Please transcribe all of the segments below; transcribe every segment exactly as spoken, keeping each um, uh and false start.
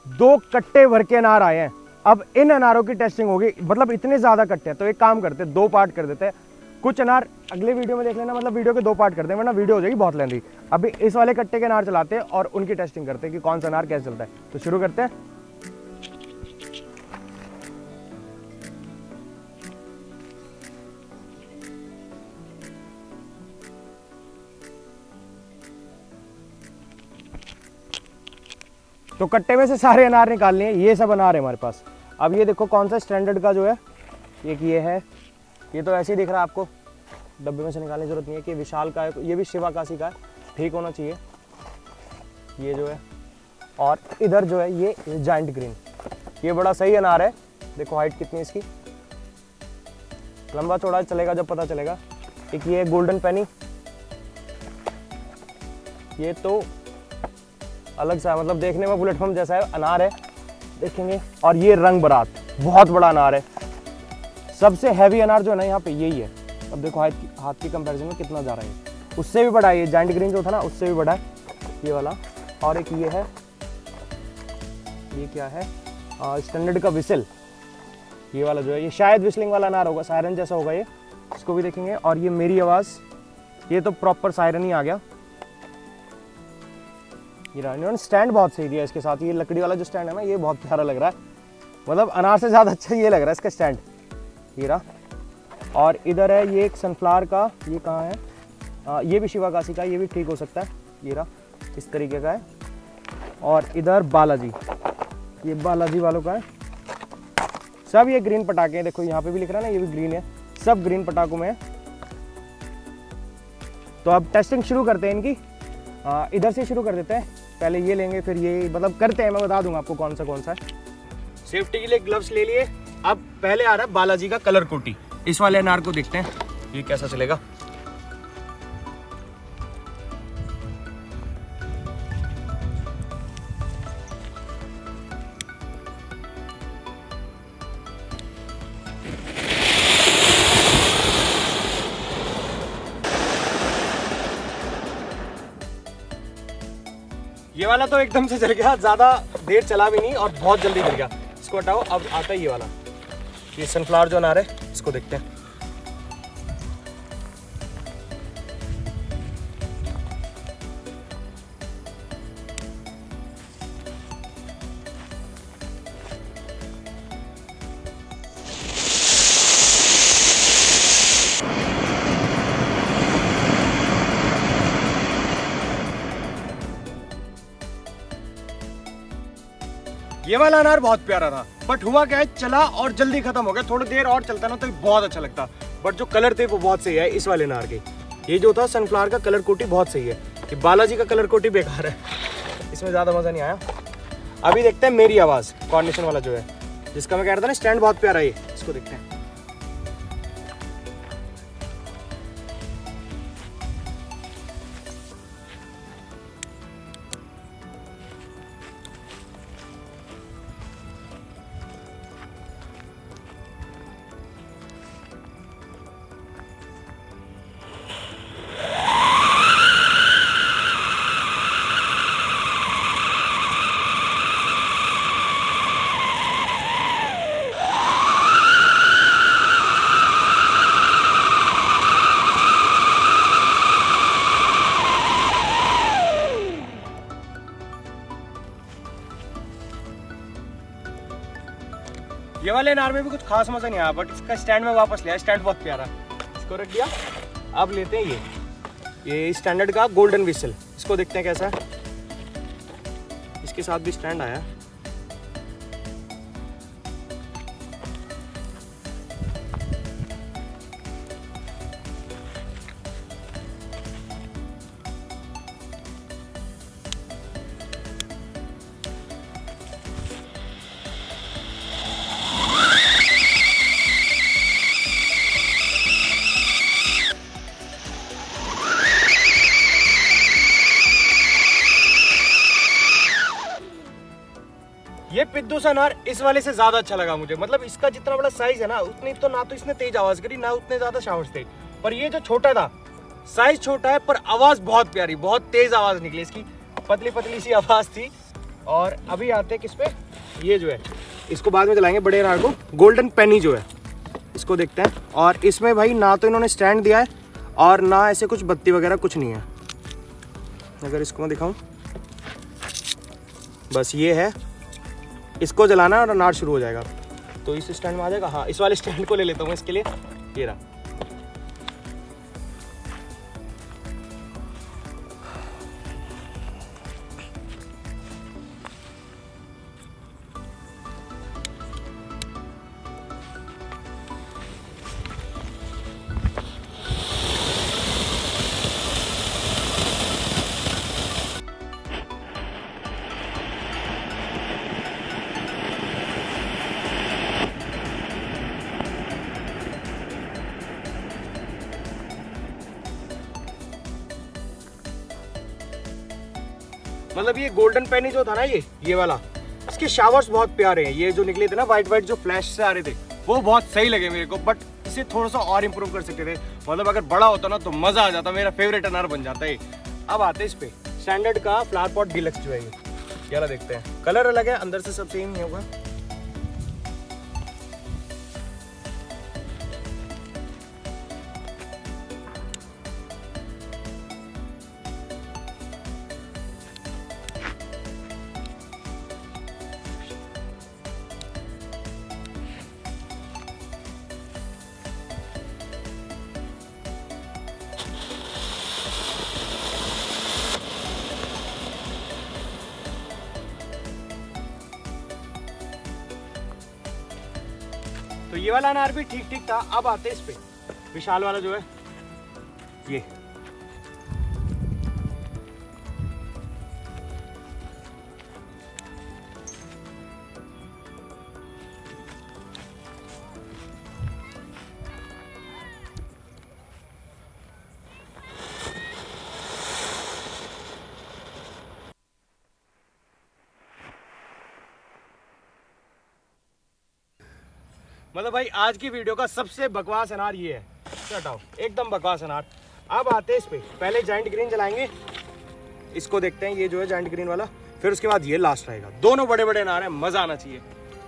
दो कट्टे भर के अनार आए हैं। अब इन अनारों की टेस्टिंग होगी, मतलब इतने ज़्यादा कट्टे हैं, तो एक काम करते हैं, दो पार्ट कर देते हैं। कुछ अनार अगले वीडियो में देख लेना, मतलब वीडियो के दो पार्ट करते हैं, वरना वीडियो हो जाएगी बहुत लेंदी। अभी इस वाले कट्टे के अनार चलाते हैं और उनकी टेस्टिंग करते हैं कि कौन सा अनार कैसे चलता है। तो शुरू करते हैं। तो कट्टे में से सारे अनार निकाल लिए, ये सब अनार है हमारे पास। अब ये देखो कौन सा स्टैंडर्ड का जो है, एक ये है, ये तो ऐसे ही दिख रहा है आपको, डब्बे में से निकालने की जरूरत नहीं है कि विशाल का है, ये भी शिवाकाशी का है, ठीक होना चाहिए ये जो है। और इधर जो है ये जायंट ग्रीन, ये बड़ा सही अनार है, देखो हाइट कितनी इसकी, लंबा चौड़ा चलेगा जब पता चलेगा। एक ये गोल्डन पेनी, ये तो अलग सा है, मतलब देखने में बुलेट पम्प जैसा है अनार है, देखेंगे। और ये रंग बरात, बहुत बड़ा अनार है, सबसे हैवी अनार जो है ना यहाँ पे यही है। अब देखो हाथ की हाथ की कंपैरिजन में कितना जा रहा है, उससे भी बड़ा है ये जायंट ग्रीन जो था ना, उससे भी बड़ा है ये वाला। और एक ये है, ये क्या है, स्टैंडर्ड का विसल, ये वाला जो है, ये शायद विस्लिंग वाला अनार होगा, सायरन जैसा होगा ये, इसको भी देखेंगे। और ये मेरी आवाज़, ये तो प्रॉपर सायरन ही आ गया। इन्होंने स्टैंड बहुत सही दिया इसके साथ, ये लकड़ी वाला जो स्टैंड है ना, ये बहुत प्यारा लग रहा है, मतलब अनार से ज़्यादा अच्छा ये लग रहा है इसका स्टैंड, ये रहा। और इधर है ये एक सनफ्लावर का, ये कहाँ है, आ, ये भी शिवाकाशी का, ये भी ठीक हो सकता है, ये रहा, इस तरीके का है। और इधर बालाजी, ये बालाजी वालों का है, सब ये ग्रीन पटाखे हैं, देखो यहाँ पे भी लिख रहा है ना, ये भी ग्रीन है, सब ग्रीन पटाखों में है। तो अब टेस्टिंग शुरू करते हैं इनकी, आ, इधर से शुरू कर देते हैं, पहले ये लेंगे फिर ये, मतलब करते हैं, मैं बता दूंगा आपको कौन सा कौन सा है। सेफ्टी के लिए ग्लव्स ले लिए। अब पहले आ रहा है बालाजी का कलर कोटी, इस वाले अनार को देखते हैं ये कैसा चलेगा। ये वाला तो एकदम से जल गया, ज्यादा देर चला भी नहीं और बहुत जल्दी जल गया, इसको हटाओ। अब आता है ये वाला, ये सनफ्लावर जो अनार है, इसको देखते हैं। ये वाला अनार बहुत प्यारा था, बट हुआ क्या है, चला और जल्दी खत्म हो गया। थोड़ी देर और चलता ना तो बहुत अच्छा लगता, बट जो कलर थे वो बहुत सही है इस वाले अनार के। ये जो था सनफ्लावर का कलर कोटी बहुत सही है, ये बालाजी का कलर कोटी बेकार है, इसमें ज़्यादा मज़ा नहीं आया। अभी देखते हैं मेरी आवाज़ कॉर्निशन वाला जो है, जिसका मैं कह रहा था ना स्टैंड बहुत प्यारा है, इसको देखते हैं। ये वाले अनार में भी कुछ खास मजा नहीं आया, बट इसका स्टैंड में वापस लिया, स्टैंड बहुत प्यारा, इसको रख दिया। अब लेते हैं ये ये स्टैंडर्ड का गोल्डन विसल, इसको देखते हैं कैसा है। इसके साथ भी स्टैंड आया, ये पिद्दू सा अनार इस वाले से ज्यादा अच्छा लगा मुझे, मतलब इसका जितना बड़ा साइज है ना, उतनी तो ना तो इसने तेज आवाज करी ना उतने ज्यादा शावर्स थे, पर ये जो छोटा था, साइज छोटा है पर आवाज बहुत प्यारी, बहुत तेज आवाज निकली इसकी, पतली पतली सी आवाज थी, और अभी आते हैं किस पे, ये जो है इसको बाद में चलाएंगे, बड़े अनार को। गोल्डन पेनी जो है इसको देखते हैं। और इसमें भाई ना तो इन्होंने स्टैंड दिया है और ना ऐसे कुछ बत्ती वगैरह कुछ नहीं है। अगर इसको मैं दिखाऊं, बस ये है, इसको जलाना और अनार शुरू हो जाएगा। तो इस स्टैंड में आ जाएगा। हाँ, इस वाले स्टैंड को ले लेता हूँ इसके लिए, ये रहा। मतलब ये गोल्डन पेनी जो था ना, ये ये वाला, इसके शावर्स बहुत प्यारे हैं। ये जो निकले थे ना वाइट वाइट जो फ्लैश से आ रहे थे, वो बहुत सही लगे मेरे को। बट इसे थोड़ा सा और इम्प्रूव कर सकते थे। मतलब अगर बड़ा होता ना तो मजा आ जाता, मेरा फेवरेट अनार बन जाता है। अब आते हैं इस पे, स्टैंडर्ड का फ्लावर पॉट डिलक्स जो है ये, ये वाला देखते हैं। कलर अलग है, अंदर से सब सेम ही होगा। तो ये वाला अनार भी ठीक ठीक था। अब आते हैं इस पे, विशाल वाला जो है ये। मतलब भाई आज की वीडियो का सबसे बकवास अनार ये है। हटाओ, एकदम बकवास अनार। अब आते हैं इस पे, पहले जायंट ग्रीन जलाएंगे, इसको देखते हैं, ये जो है जायंट ग्रीन वाला। फिर उसके बाद ये लास्ट रहेगा। दोनों बड़े बड़े अनार हैं, मजा आना चाहिए।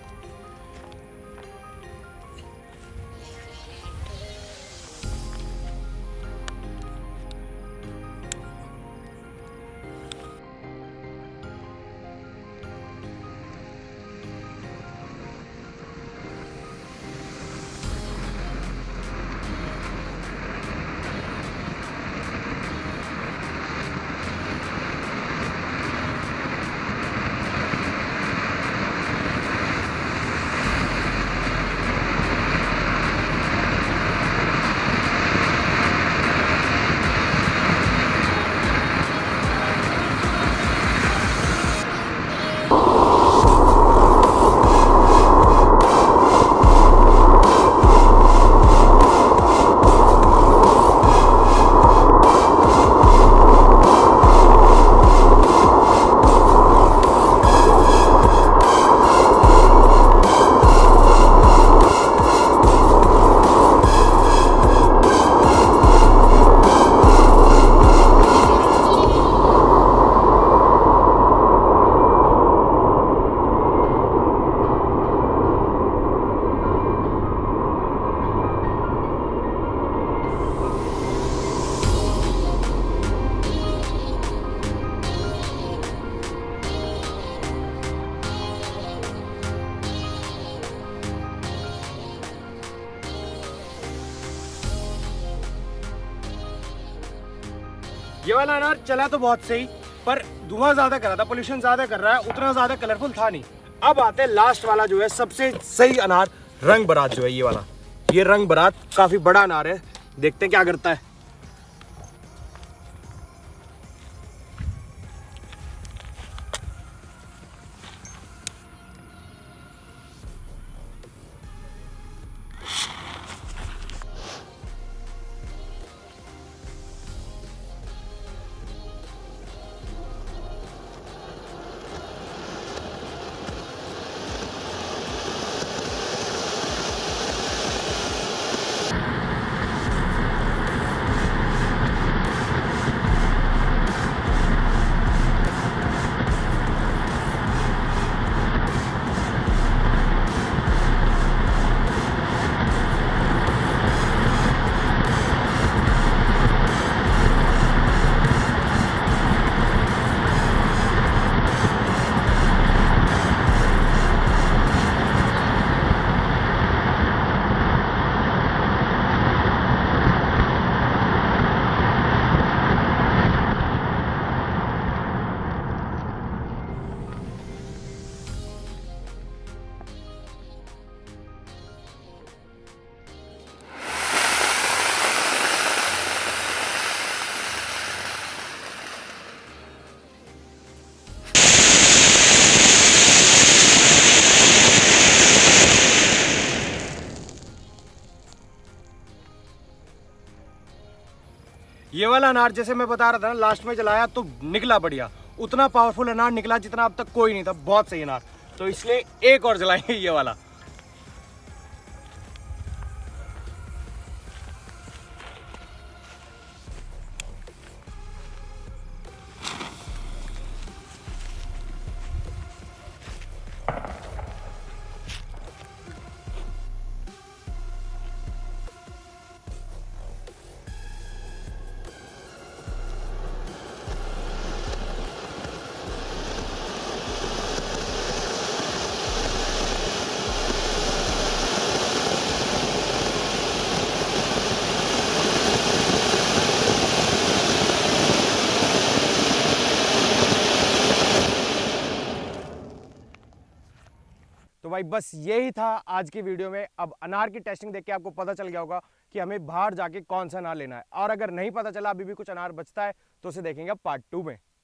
ये वाला अनार चला तो बहुत सही, पर धुआं ज्यादा कर रहा था, पोल्यूशन ज्यादा कर रहा है, उतना ज्यादा कलरफुल था नहीं। अब आते हैं लास्ट वाला जो है सबसे सही अनार, रंग बरात जो है ये वाला। ये रंग बरात काफी बड़ा अनार है, देखते हैं क्या करता है। ये वाला अनार जैसे मैं बता रहा था ना, लास्ट में जलाया तो निकला बढ़िया, उतना पावरफुल अनार निकला जितना अब तक कोई नहीं था, बहुत सही अनार। तो इसलिए एक और जलाएंगे ये वाला। तो भाई बस यही था आज की वीडियो में। अब अनार की टेस्टिंग देख के आपको पता चल गया होगा कि हमें बाहर जाके कौन सा अनार लेना है, और अगर नहीं पता चला अभी भी कुछ अनार बचता है तो उसे देखेंगे अब पार्ट टू में।